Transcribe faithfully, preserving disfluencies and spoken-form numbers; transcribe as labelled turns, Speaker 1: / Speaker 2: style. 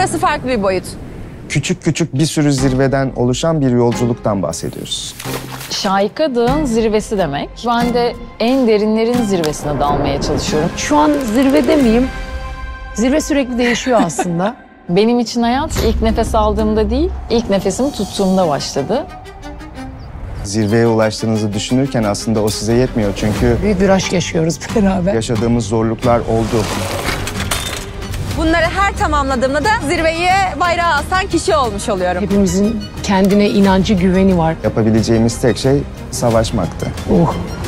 Speaker 1: Burası farklı bir boyut.
Speaker 2: Küçük küçük bir sürü zirveden oluşan bir yolculuktan bahsediyoruz.
Speaker 3: Şahika Dağı'nın zirvesi demek. Ben de en derinlerin zirvesine dalmaya çalışıyorum.
Speaker 4: Şu an zirvede miyim? Zirve sürekli değişiyor aslında.
Speaker 3: Benim için hayat ilk nefes aldığımda değil, ilk nefesimi tuttuğumda başladı.
Speaker 2: Zirveye ulaştığınızı düşünürken aslında o size yetmiyor çünkü
Speaker 4: Büyük bir aşk yaşıyoruz beraber.
Speaker 2: yaşadığımız zorluklar oldu.
Speaker 1: Bunları her tamamladığımda da zirveyi bayrağı asan kişi olmuş oluyorum.
Speaker 4: Hepimizin kendine inancı, güveni var.
Speaker 2: Yapabileceğimiz tek şey savaşmaktı.
Speaker 4: Oh.